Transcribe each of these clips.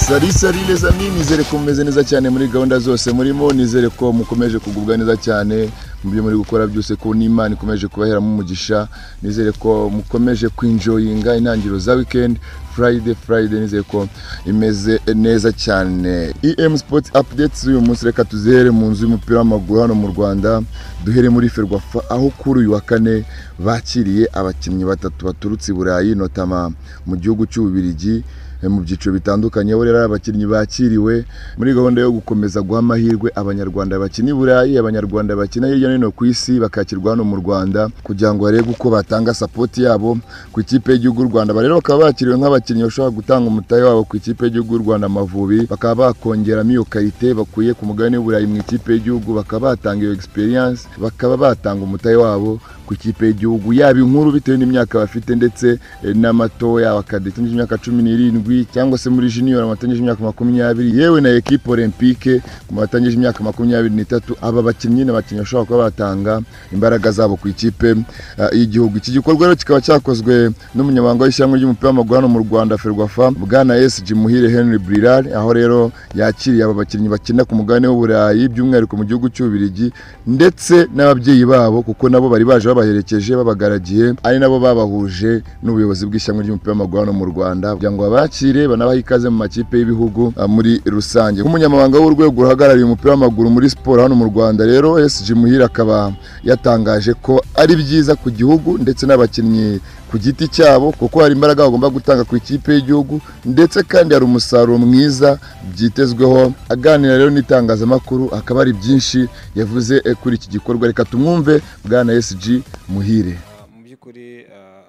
Sari les amis, nizere ko mumeze neza cyane muri gahunda zose murimo, nizere ko mukomeje kugubwa neza cyane mu byo muri gukora byose, ko n'Imana ikomeje kubaheramo umugisha. Nizere ko mukomeje kwinjoyinga intangiriro za weekend, Friday, nizere ko imeze neza cyane. EM Sports Updates uyu munsi reka tuzihere mu nzu y'umupira w'amaguru hano mu Rwanda, duhere muri Ferwafa aho kuri uyu wa kane bakiriye abakinnyi batatu baturutse i Burayi, notama mu gihugu cy'Ububiligi mu byiciro bitandukanye. Aho rero abakinnyi bakiriwe muri gahunda yo gukomeza guha amahirwe abanyarwanda bakina i Burayi, abanyarwanda bakina hirya no hino ku isi bakakirwa hano mu Rwanda kugira ngo barebe uko batanga support yabo ku ikipe y'igihugu y'u Rwanda. Rero bakaba bakiriwe nk'abakinnyi bashobora gutanga umutahe wabo ku ikipe y'igihugu y'u Rwanda Amavubi, bakaba bakongeramo iyo karite bakuye ku mugabane w'u Burayi mu ikipe y'igihugu, bakaba batanga iyo experience, bakaba batanga umutahe wabo ku ikipe y'igihugu, yaba inkuru bitewe n'imyaka bafite ndetse n'amatoya bakadete y'imyaka 17 cyangwa se muri junior amatangije imyaka 20, yewe na equipe olympique ku matangije imyaka 23. Aba bakinnyi n'abakinnyi bashobora kuba batanga imbaraga zabo ku ikipe y'igihugu. Iki gikorwa rero kikaba cyakozwe n'umunyamabanga w'ishyanga ry'umupira w'amaguru hano mu Rwanda Ferwafa, Bwana SG Muhire Henry Brilard, aho rero yakiriye aba bakinnyi bakina ku mugabane w'u Burayi by'umwihariko mu gihugu cy'Ububiligi ndetse n'ababyeyi babo, kuko nabo bari baje babaherekeje babagaragiye, ari nabo babahuje n'ubuyobozi bw'ishyanga ry'umupira w'amaguru hano mu Rwanda kugira ngo babakire banabaha ikaze mu makipe y'ibihugu muri rusange. Nk'umunyamabanga w'urwego ruhagarariye umupira w'amaguru muri siporo hano mu Rwanda rero SG Muhire akaba yatangaje ko ari byiza ku gihugu ndetse n'abakinnyi ku giti cyabo, kuko hari imbaraga bagomba gutanga ku ikipe y'igihugu ndetse kandi hari umusaruro mwiza byitezweho. Aganira rero n'itangazamakuru akaba ari byinshi yavuze kuri iki gikorwa, reka tumwumve Bwana SG Muhire. Mu by'ukuri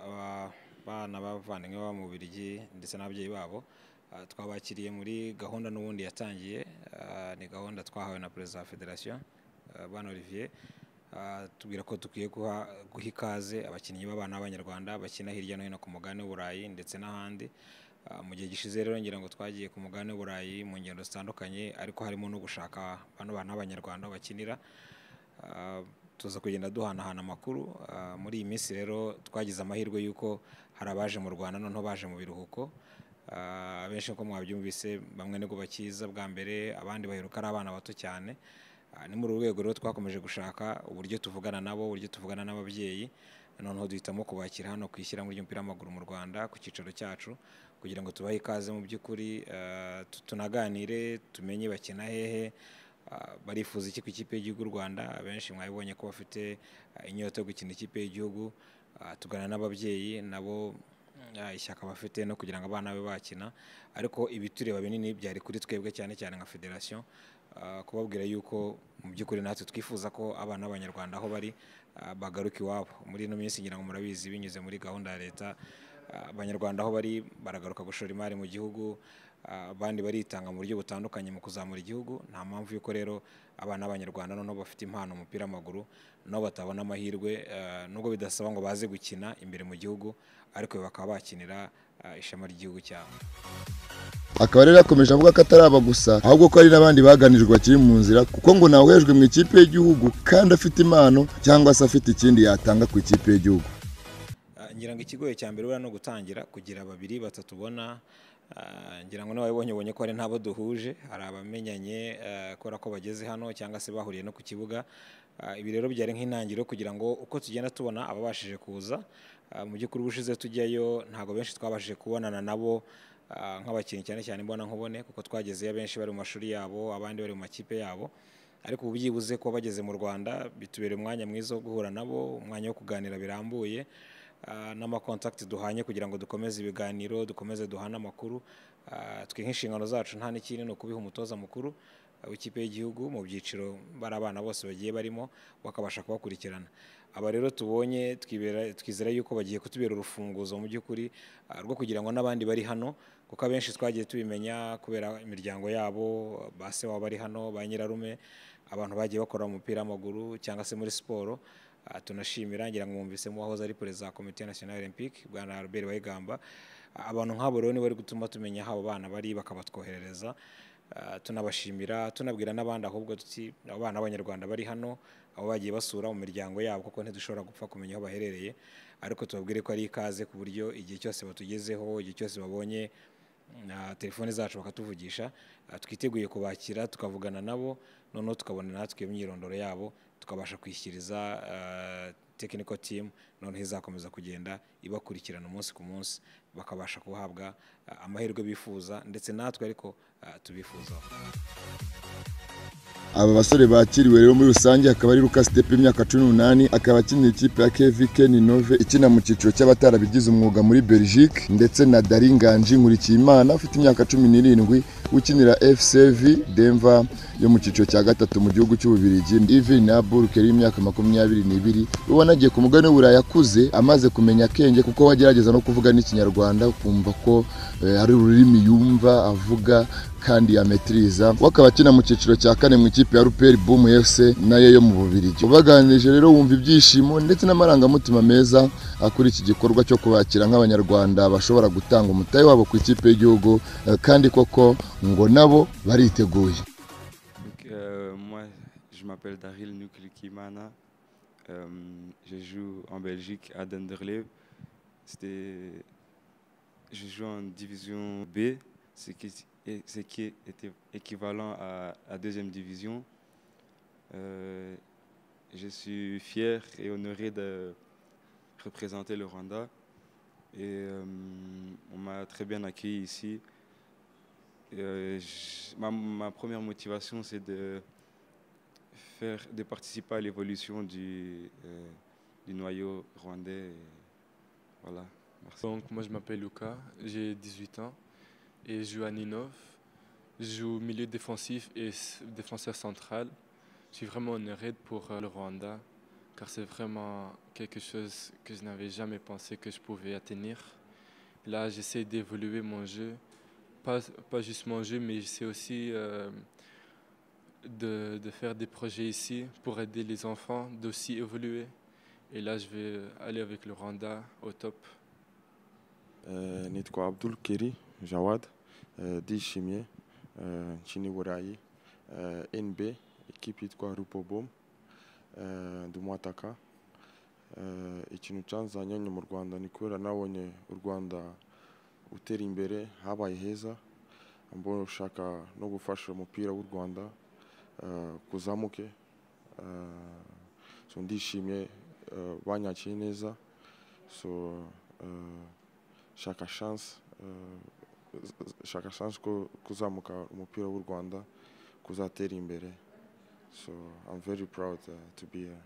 abana bavandimwe baba mu Bubiligi ndetse n'ababyeyi babo twabakiriye muri gahunda n'ubundi yatangiye, ni gahunda twahawe na Perezida wa Federation Bwana Olivier, tubwira ko dukwiye guha ikaze abakinnyi b'abana b'Abanyarwanda bakina hirya no hino ku mugabane w'Uburayi ndetse n'ahandi. Mu gihe gishize rero ngira ngo twagiye ku mugabane w'Uburayi mu ngendo zitandukanye, ariko harimo no gushaka bano bana b'Abanyarwanda bakinira, tuza kugenda duhanahana amakuru. Muri iyi minsi rero twagize amahirwe y'uko hari abaje mu Rwanda noneho baje mu biruhuko, abenshi ko mwabyumvise, bamwe nibwo bakiza bwa mbere, abandi baheruka ari abana bato cyane. Ni muri urwego rero twakomeje gushaka uburyo tuvugana nabo, uburyo tuvugana n'ababyeyi, noneho duhitamo kubakira hano ku ishyirahamwe ry'umupira w'amaguru mu Rwanda ku cyicaro cyacu kugira ngo tubahe ikaze mu by'ukuri, tunaganire tumenye bakina hehe, barifuza iki ku ikipe y'igihugu y'u Rwanda. Abenshi mwabibonye ko bafite inyota yo gukina ikipe y'igihugu, tugana n'ababyeyi nabo ishyaka bafite no kugira ngo abana be bakina, ariko ibitureba binini byari kuri twebwe cyane cyane nka federation, kubabwira yuko mu by'ukuri natwe twifuza ko abana b'Abanyarwanda aho bari bagaruka iwabo. Muri ino minsi ngira ngo murabizi binyuze muri gahunda ya leta, Abanyarwanda aho bari baragaruka gushora imari mu gihugu, abandi baritanga mu buryo butandukanye mu kuzamura igihugu. Nta mpamvu yuko rero abana b'Abanyarwanda noneho bafite impano mu mupira w'amaguru nabo batabona amahirwe, nubwo bidasaba ngo baze gukina imbere mu gihugu, ariko bakaba bakinira ishema ry'igihugu cyabo. Akaba rero yakomeje avuga ko ataraba gusa, ahubwo ko hari n'abandi baganijwe bakiri mu nzira, kuko ngo nawe hejwe mu ikipe y'igihugu kandi afite impano cyangwa se afite ikindi yatanga ku ikipe y'igihugu. Ngira ngo ikigoye cya mbere no gutangira kugira babiri batatu ubona, ngira ngo nababonye ko ari ntabo duhuje, hari abamenyanye kora ko bageze hano cyangwa se bahuriye no ku kibuga. Ibi rero byari nk'intangiriro kugira ngo uko tugenda tubona ababashije kuza, mu by'ukuri ubushize tujyayo ntabwo benshi twabashije kubonana nabo nk'abakinnyi cyane cyane mbona nkubone, kuko twagezeyo benshi bari mu mashuri yabo, abandi bari mu makipe yabo, ariko ubu byibuze ko bageze mu Rwanda bitubera umwanya mwiza wo guhura nabo, umwanya wo kuganira birambuye, n'amakontakiti duhanye kugira ngo dukomeze ibiganiro, dukomeze duhana amakuru. Twe nk'inshingano zacu nta n'ikindi no kubiha umutoza mukuru w'ikipe y'igihugu mu byiciro bari abana bose bagiye barimo, bakabasha kubakurikirana. Aba rero tubonye twizera yuko bagiye kutubera urufunguzo mu by'ukuri rwo kugira ngo n'abandi bari hano, kuko abenshi twagiye tubimenya kubera imiryango yabo, base wabo bari hano, ba nyirarume, abantu bagiye bakora mu mupira w'amaguru cyangwa se muri siporo. Tunashimira, ngira ngo mwumvisemo wahoze ari perezida wa Komite Nationale Olympique Bwana Albert Bayigamba. Abantu nk'abo rero ni bari gutuma tumenya aho abana bari bakabatwoherereza. Tunabashimira, tunabwira n'abandi ahubwo tuti abana b'Abanyarwanda bari hano, abo bagiye basura mu miryango yabo, kuko ntidushobora gupfa kumenya aho baherereye, ariko tubabwire ko ari ikaze ku buryo igihe cyose batugezeho, igihe cyose babonye telefone zacu bakatuvugisha, twiteguye kubakira tukavugana nabo, noneho tukabona natwe imyirondoro yabo tukabasha kwishyiriza technical team, noneho izakomeza kugenda ibakurikirana umunsi ku munsi bakabasha kuhabwa amahirwe bifuza ndetse natwe ariko tubifuzaho. Aba basore bakiriwe rero muri rusange akaba ari Lucas Tepe imyaka 18, akaba akinira ikipe ya KVK Ninove ikina mu cyiciro cy'abatarabigize umwuga muri Belgique, ndetse na Daringanji Nkurikiyimana ufite imyaka 17 ukinira FCV Denver yo mu cyiciro cya gatatu mu gihugu cy'Ububiligi. Ivi Nabur keri imyaka 22 ubona agiye ku mugani w'Uburayi yakuze amaze kumenya akenge kuko wagerageza no kuvuga n'ikinyarwanda ukumva ko ari ururimi yumva avuga kandi yametriza. Wakaba akina mu cyiciro cya kane mu ikipe ya Ruperi Boom FC nayo yo mu Bubiligi. Ubaganirije rero wumva ibyishimo ndetse n'amarangamutima meza akuri iki gikorwa cyo kubakira nk'abanyarwanda bashobora gutanga umutahe wabo ku ikipe y'igihugu kandi koko ngo nabo bariteguye. Moi je m'appelle Daryl Nkurikiyimana, je joue en Belgique à Denderleeuw. Je joue en division B, ce qui était équivalent à la deuxième division. Je suis fier et honoré de représenter le Rwanda et on m'a très bien accueilli ici. Ma première motivation c'est de participer à l'évolution du noyau rwandais. Et voilà. Merci. Donc moi je m'appelle Lucas, j'ai 18 ans et je joue à Ninove. Je joue milieu défensif et défenseur central. Je suis vraiment honoré pour le Rwanda car c'est vraiment quelque chose que je n'avais jamais pensé que je pouvais atteindre. Là j'essaie d'évoluer mon jeu, pas juste mon jeu mais j'essaie aussi de faire des projets ici pour aider les enfants d'aussi évoluer. Et là je vais aller avec le Rwanda au top. Nitwa Abdul Keri Jawad, ndishimye nchini Burayi, NB ikipe yitwa Rupobom, ndi umwataka. Ikintu cyanzanye mu Rwanda ni kubera nabonye u Rwanda utera imbere habaye heza, mbona ushaka no gufasha umupira w'u Rwanda kuzamuke. So ndishimye banyakiye neza, so shaka chance ko kuzamuka umupira w'u Rwanda kuzatera imbere. So I'm very proud to be here.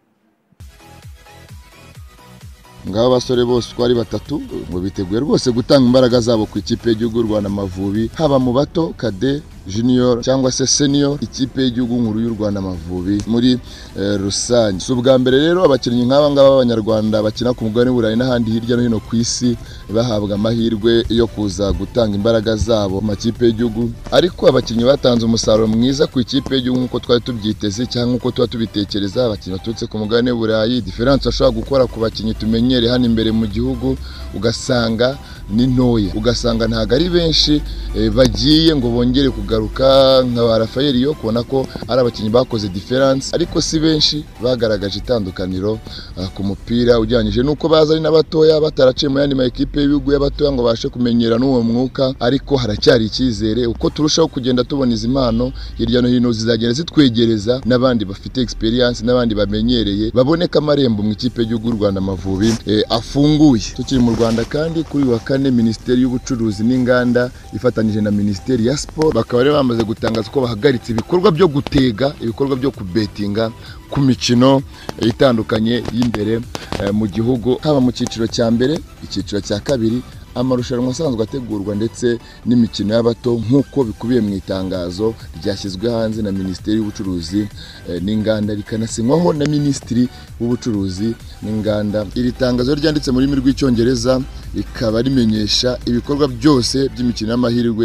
Ngaba basore bose twari batatu ngo biteguye rwose gutanga imbaraga zabo ku ikipe y'igihugu Rwanda Amavubi, haba mu bato kade junior cyangwa se senior, ikipe y'igihugu nkuru y'u Rwanda Amavubi muri rusange. Si ubwa mbere rero abakinnyi nk'aba ngaba b'abanyarwanda bakina ku mugabane w'Uburayi n'ahandi hirya no hino ku isi bahabwa amahirwe yo kuza gutanga imbaraga zabo mu makipe y'igihugu, ariko abakinnyi batanze umusaruro mwiza ku ikipe y'igihugu nk'uko twari tubyiteze cyangwa nk'uko tuba tubitekereza. Abakinnyi baturutse ku mugabane w'Uburayi, difference ashobora gukora ku bakinnyi tumenyere hano imbere mu gihugu ugasanga ni ntoya, ugasanga ntago ari benshi bagiye ngo bongere kugaruka nka ba Rafael yo kubona ko ari abakinnyi bakoze difference, ariko si benshi bagaragaje itandukaniro ku mupira ujyanyije nuko baza ari n'abatoya bataraciye mu yandi ma equipe y'ibihugu y'abatoya ngo bashe kumenyera n'uwo mwuka. Ariko haracyari icyizere uko turushaho kugenda tubona izi impano hirya no hino zizagenda zitwegereza n'abandi bafite experience n'abandi bamenyereye baboneka amarembo mu ikipe y'igihugu Rwanda Amavubi afunguye. Tukiri mu Rwanda kandi kuri wa kane Minisiteri y'Ubucuruzi n'Inganda ifatanyije na Minisiteri ya Sport bakaba rero bamaze gutangaza ko bahagaritse ibikorwa byo gutega, ibikorwa byo kubetinga ku mikino itandukanye y'imbere mu gihugu, haba mu cyiciro cya mbere, icyiciro cya kabiri, amarushanwa asanzwe ategurwa ndetse n'imikino y'abato nk'uko bikubiye mu itangazo ryashyizwe hanze na Minisiteri y'Ubucuruzi n'Inganda rikanasinywaho na Minisitiri w'Ubucuruzi n'Inganda. Iri tangazo ryanditse mu rurimi rw'Icyongereza rikaba rimenyesha ibikorwa byose by'imikino y'amahirwe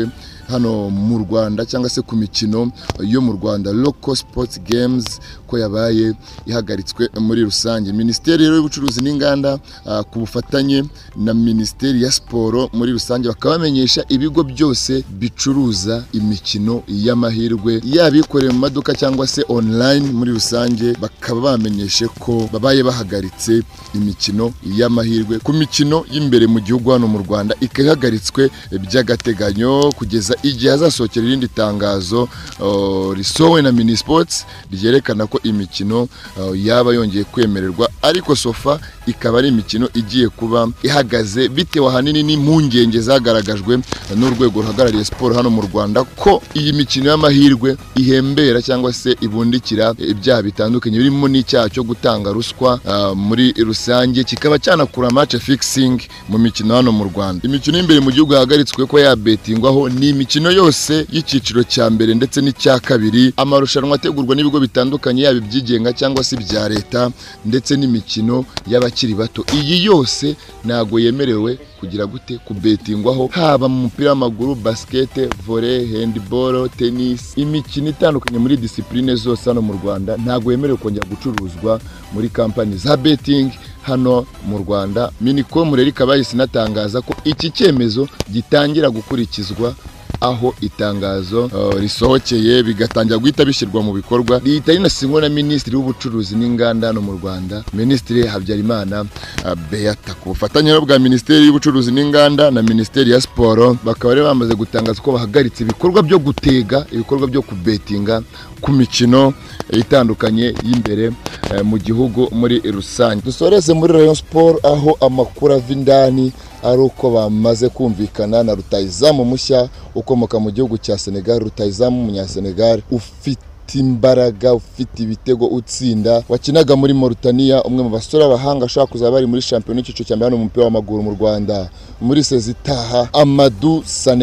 hano mu Rwanda cyangwa se ku mikino yo mu Rwanda, Local Sports Games ko yabaye ihagaritswe muri rusange. Minisiteri y'ubucuruzi n'inganda ku bufatanye na Minisiteri ya Siporo muri rusange bakaba bamenyesha ibigo byose bicuruza imikino y'amahirwe yabikoreye mu maduka cyangwa se online muri rusange, bakaba bamenyeshe ko babaye bahagaritse imikino y'amahirwe ku mikino y'imbere mu gihugu hano mu Rwanda, ikahagaritswe by'agateganyo kugeza igihe hazasohokera irindi tangazo risohowe na Minisports ryerekana ko imikino yaba yongeye kwemererwa, ariko sofa ikaba ari imikino igiye kuba ihagaze bitewe ahanini n'impungenge zagaragajwe n'urwego ruhagarariye siporo hano mu Rwanda ko iyi mikino y'amahirwe ihembera cyangwa se ibundikira ibyaha bitandukanye birimo n'icyaha cyo gutanga ruswa muri rusange, kikaba cyanakura match fixing mu mikino hano mu Rwanda. Imikino y'imbere mu gihugu yahagaritswe ko yabetingwaho ni imikino yose y'iciciro cya mbere ndetse n'icya kabiri, amarushanwa ategurwa n'ibigo bitandukanye yaba ibyigenga cyangwa se ibya leta ndetse n'imikino y'abakiri bato. Iyi yose ntago yemerewe kugira gute kubetingwaho, haba mu mupira w'amaguru, basket, volley, handball, tennis, imikino itandukanye muri discipline zose hano mu Rwanda ntago yemerewe kongera gucuruzwa muri company za betting hano mu Rwanda. Minicom rero ikaba isinatangaza ko iki cyemezo gitangira gukurikizwa aho itangazo risohokeye bigatangira guhita bishyirwa mu bikorwa. Leta inasinywa na Minisitiri w'ubucuruzi n'inganda hano mu Rwanda, Minisitiri Habyarimana Beata, ku bufatanye bwa Minisiteri y'ubucuruzi n'inganda na Minisiteri ya Siporo, bakaba rero bamaze gutangaza ko bahagaritse ibikorwa byo gutega, ibikorwa byo kubetinga ku mikino itandukanye y'imbere mu gihugu muri rusange. Dusoreze muri Rayon Sport aho amakuru ava indani ari uko bamaze kumvikana na rutahizamu mushya ukomoka mu gihugu cya Senegal, rutahizamu umunyasenegal ufite imbaraga, ufite ibitego, utsinda, wakinaga muri Mauritania, umwe mu basore abahanga ashaka kuzaba bari muri champion y'iciciro cya mbere hano mu mupira w'amaguru mu Rwanda muri sezitaha. Amadou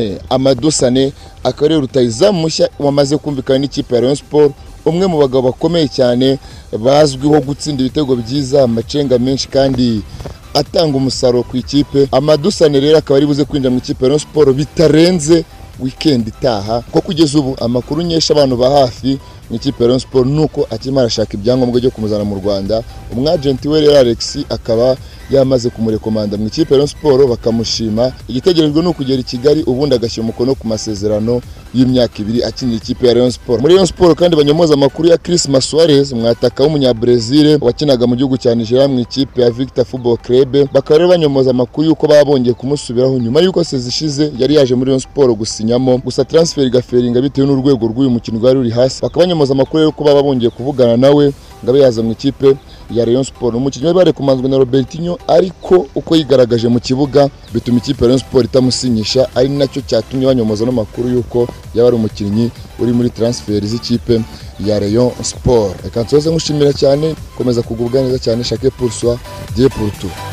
Sané akaba ari rutahizamu mushya wamaze kumvikana n'ikipe ya Rayon Sport, umwe mu bagabo bakomeye cyane bazwiho gutsinda ibitego byiza, amacenga menshi kandi atanga umusaruro ku ikipe. Amadou Sané rero akaba ari buze kwinjira mu ikipe ya Rayon Sport bitarenze weekend itaha, ko kugeza ubu amakuru nyesha abantu ba hafi mu ikipe ya Rayon Sport nuko akimara ashaka ibyangombwa byo kumuzana mu Rwanda. Umwagenti we rero Alex akaba yamaze kumurekomanda mu ikipe ya Rayon Sport, bakamushima. Igitegerejwe no kugera i Kigali ubundi agashyira umukono ku masezerano y'imyaka 2 akinira ikipe ya Rayon Sport. Muri Rayon Sport kandi banyomoza amakuru ya Christmas Suarez, mwataka w'umunyabrazil wakinaga mu gihugu cya Nigeria mu ikipe ya Victor Football Club, bakaba rero banyomoza amakuru yuko babongeye kumusubiraho nyuma yuko sezishize yari yaje muri Rayon Sport gusinyamo, gusa transfer igaferinga bitewe n'urwego rw'uyu mukino rwari ruri hasi. Bakaba banyomoza amakuru yuko baba bongeye kuvugana nawe ngabe yaza mu ikipe ya Rayon Sport. Umukinnyi we bare kumanzwe na Robertinho, ariko uko yigaragaje mu kibuga bituma ikipe ya Rayon Sport itamusinyisha, ari nacyo cyatumye banyomoza no makuru yuko yaba ari umukinnyi uri muri transfer z'ikipe ya Rayon Sport. Reka nsoze ngushimira cyane, komeza kugubwa neza cyane, chaque pour soi, Dieu pour tout.